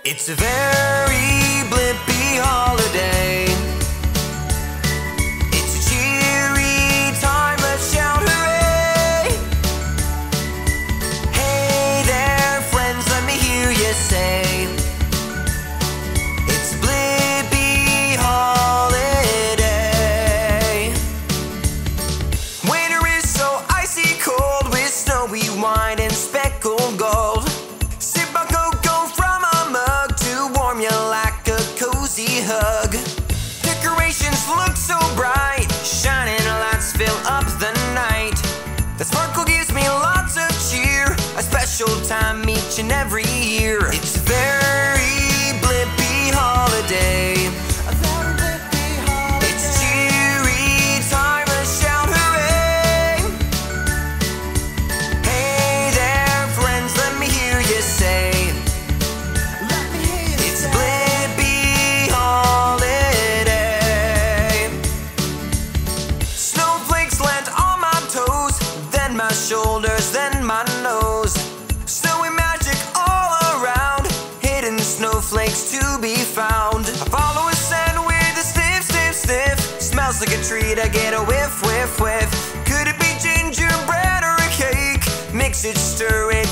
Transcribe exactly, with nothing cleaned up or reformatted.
It's a very blippy holiday. It's a cheery time, let's shout hooray! Hey there, friends, let me hear you say, it's a blippy holiday. Winter is so icy cold with snowy wine and speckled gold. Sip a cocoa from a mug to warm you like a cozy hug. Decorations look so bright, shining lights fill up the night. The sparkle gives me lots of cheer, a special time each and every year. It's a very blippy holiday. A very blippy holiday. It's a cheery time, let's shout hooray! Hey there, friends, let me hear you say, let me hear you it's say. A blippy holiday. Snowflakes land on my toes, then my shoulders, then my nose. Snowy magic all around, hidden snowflakes to be found. I follow a scent with a sniff, sniff, sniff. Smells like a treat, I get a whiff, whiff, whiff. Could it be gingerbread or a cake? Mix it, stir it,